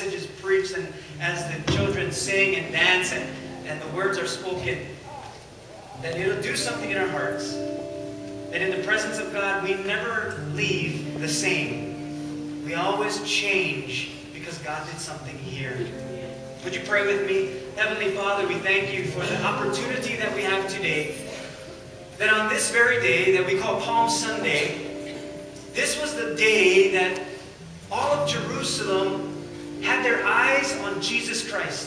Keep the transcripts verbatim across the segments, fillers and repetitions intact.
message is preached and as the children sing and dance and, and the words are spoken, that it'll do something in our hearts. That in the presence of God, we never leave the same. We always change because God did something here. Would you pray with me? Heavenly Father, we thank you for the opportunity that we have today. That on this very day that we call Palm Sunday, this was the day that all of Jerusalem had their eyes on Jesus Christ.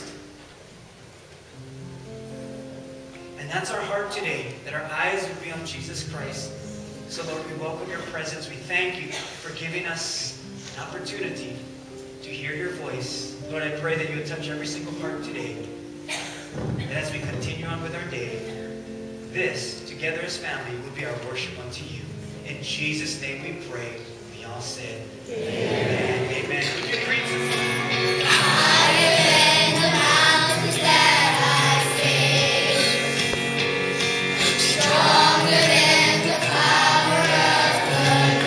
And that's our heart today, that our eyes would be on Jesus Christ. So Lord, we welcome your presence. We thank you for giving us an opportunity to hear your voice. Lord, I pray that you would touch every single heart today. And as we continue on with our day, this, together as family, will be our worship unto you. In Jesus' name we pray. We all said, Amen. Amen. Amen. Would you greet them? Higher than the mountains that I face, stronger than the power of the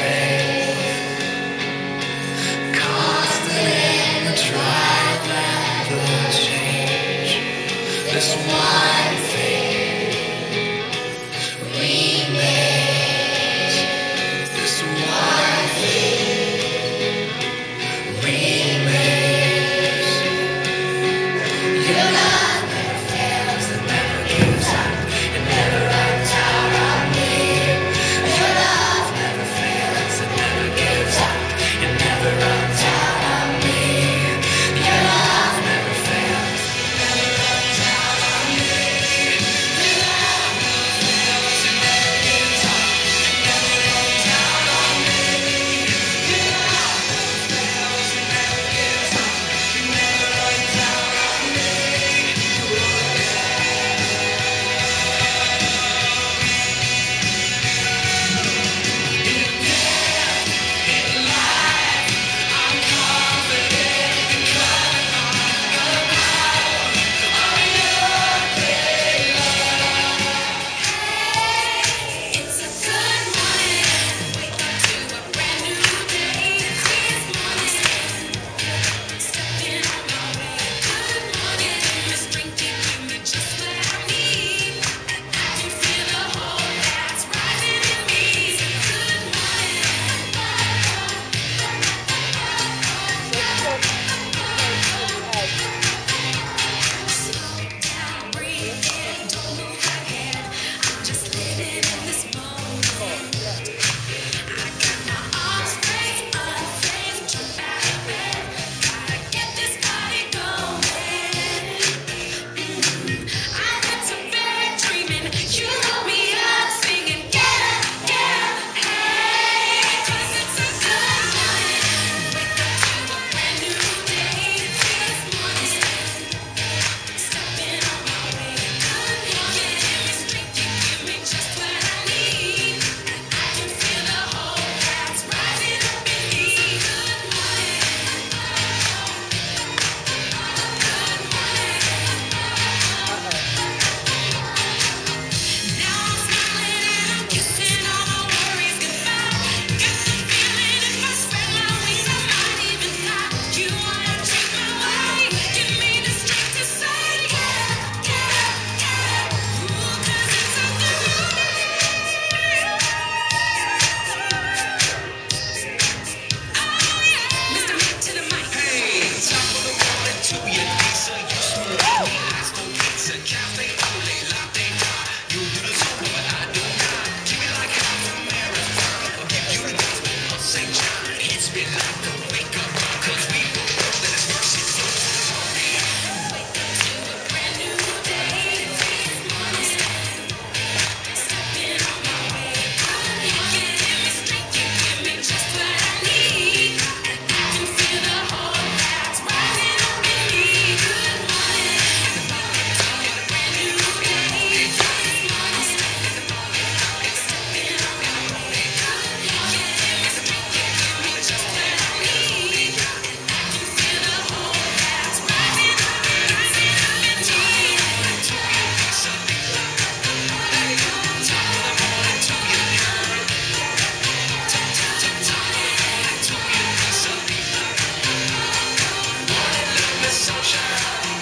grave, constant in the trial and the change. This one thing remains. This one thing remains. Your love never fails, it never gives up, it never runs out on me. Your love never fails, it never gives up, it never runs out on me. Your love never fails, it never runs out on me. Your love never fails, it never gives up, it never runs out on me. Your love never fails, it never gives up, it never runs out on me. It's a good morning. Wake up to a brand new day. This morning, stepping on my way. Good morning. Your strength giving me just what I need. I can feel the hope that's rising in me. Good morning. Slow down, breathe in, don't move your head. I'm just living in this moment. I got my arms raised, unfazed, jump out of bed. Gotta get this party going. I went to bed dreaming, you woke me up singing, get up, get up, hey. 'Cause it's a good morning. Wake up to a brand new day. This morning, stepping on my way. Good morning. Your strength you give me just what I need. I can feel the hope that's rising up in me. Good morning. Now I'm smiling and I'm kissing all my worries goodbye. Got the feeling if I spread my wings I might even fly. You wanna take my way, give me the strength to say get up, get up, get up. Ooh, 'cause it's a good morning. Oh yeah, Mister Mick to the mic. Hey, top of the morning to you, Lisa. You smooth me, let's go pizza, cafe, ole, latte, nah. You do the soul, but I do not. Give me like half a marathon. I'll give you the gospel of Saint John. Hits me like the wake up, 'cause we will know that His mercy flows for me. Wake up to a brand new day. This morning, stepping on my way. You give me strength, you give me just what I need. I can feel the hope that's rising up in me. the sunshine.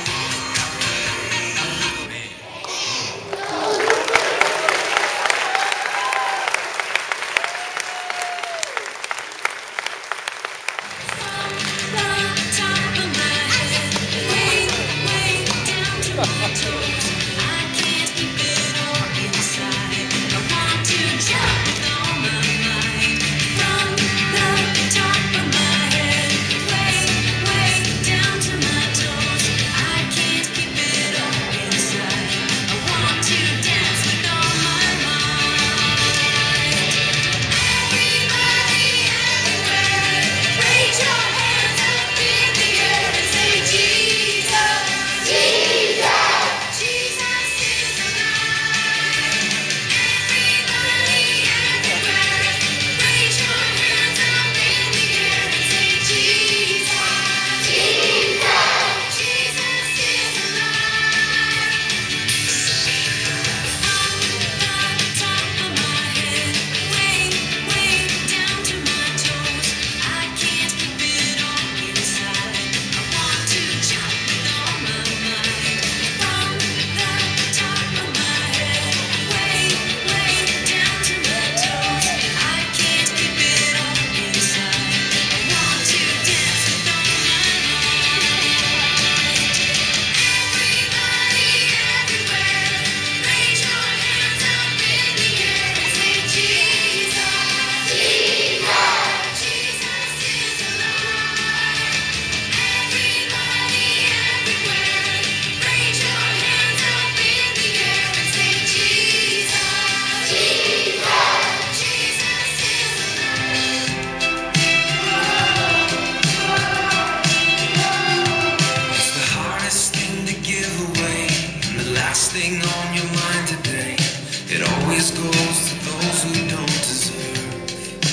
Thing on your mind today, it always goes to those who don't deserve.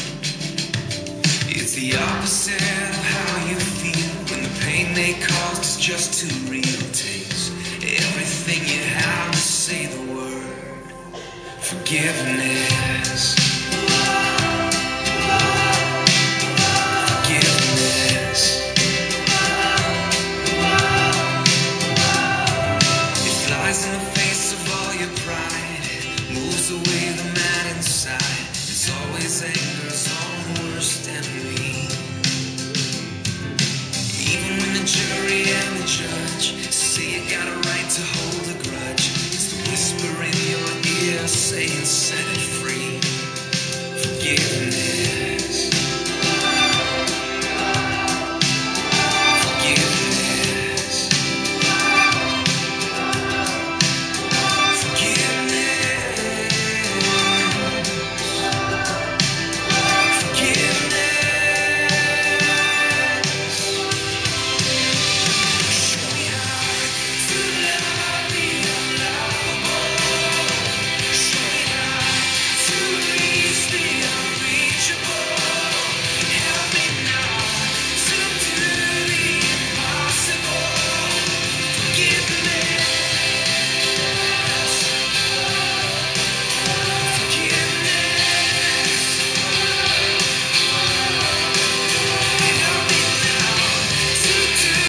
It's the opposite of how you feel when the pain they caused is just too real. It takes everything you have to say the word forgiveness. In the face of all your pride, moves away the man inside. It's always anger's own worst enemy. Even when the jury and the judge say you got a right to hold a grudge, it's the whisper in your ear saying,